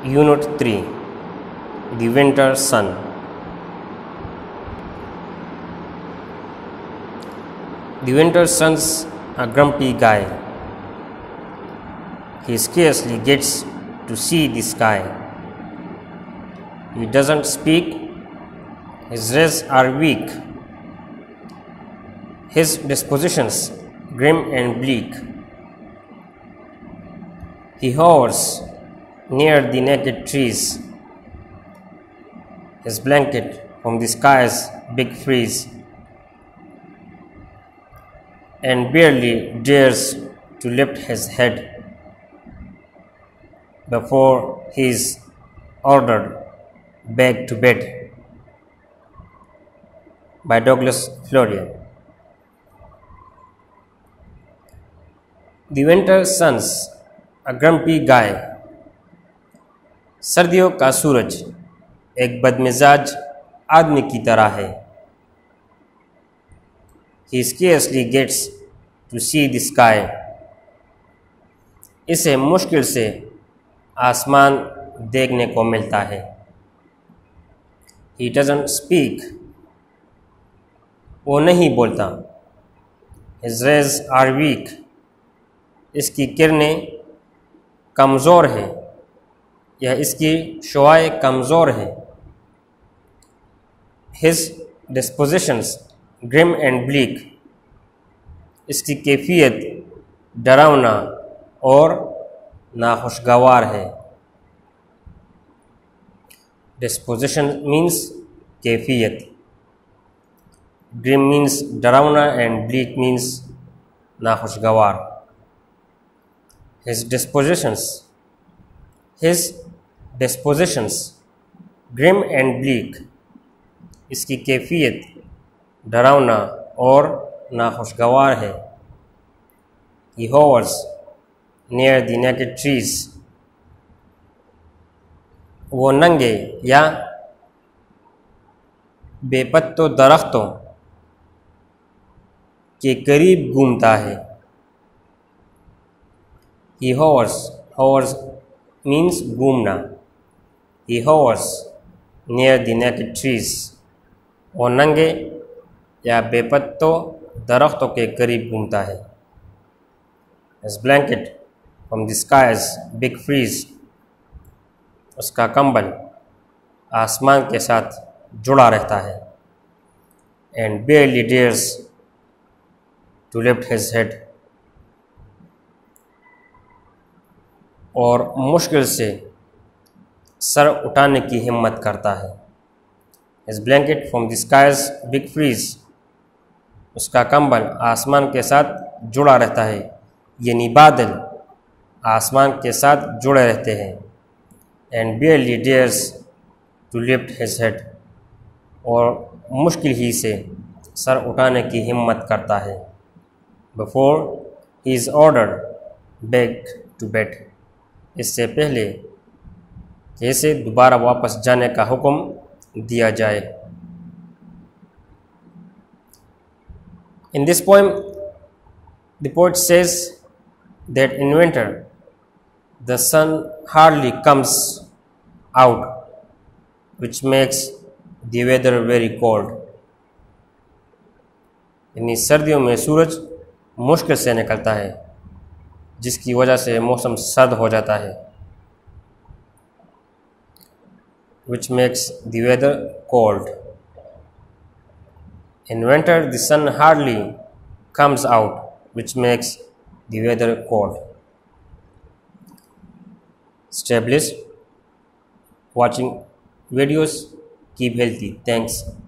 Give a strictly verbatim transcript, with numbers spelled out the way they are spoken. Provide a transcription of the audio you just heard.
Unit three. The Winter Sun. The winter sun's a grumpy guy. He scarcely gets to see the sky. He doesn't speak. His rays are weak. His dispositions grim and bleak. He hovers near the naked trees. His blanket from the sky's big freeze, and barely dares to lift his head before he is ordered back to bed by Douglas Florian. The winter sun's a grumpy guy. सर्दियों का सूरज एक बदमिजाज आदमी की तरह है. He scarcely gets to see the sky. इसे मुश्किल से आसमान देखने को मिलता है. He doesn't speak. वो नहीं बोलता. His rays are weak. इसकी किरणें कमज़ोर हैं या इसकी शुआएं कमज़ोर हैं. His dispositions grim and bleak. इसकी कैफियत डरावना और नाखुशगवार है. Disposition means कैफियत. Grim means डरावना and bleak means नाखुशगवार. His dispositions. His dispositions grim and bleak. इसकी कैफियत डरावना और नाखुशगवार है. He hovers near the naked trees. वो नंगे या बेपत्तो दरख्तों के करीब घूमता है. He hovers. Hovers means घूमना. He hovers near the naked trees. वो नंगे या बेपत्तो दरख्तों के करीब घूमता है. His blanket from the sky's big freeze. उसका कंबल आसमान के साथ जुड़ा रहता है. And barely dares to lift his head. और मुश्किल से सर उठाने की हिम्मत करता है. His blanket from the sky's big freeze. उसका कंबल आसमान के साथ जुड़ा रहता है, यानी बादल आसमान के साथ जुड़े रहते हैं. And barely dares to lift his head. और मुश्किल ही से सर उठाने की हिम्मत करता है. Before he is ordered back to bed. इससे पहले कैसे दोबारा वापस जाने का हुक्म दिया जाए. In this poem, the poet says that in winter the sun hardly comes out, which makes the weather very cold. यानी सर्दियों में सूरज मुश्किल से निकलता है, जिसकी वजह से मौसम सर्द हो जाता है. Which makes the weather cold. In winter the sun hardly comes out, which makes the weather cold. Stay blessed. Watching videos. Keep healthy. Thanks.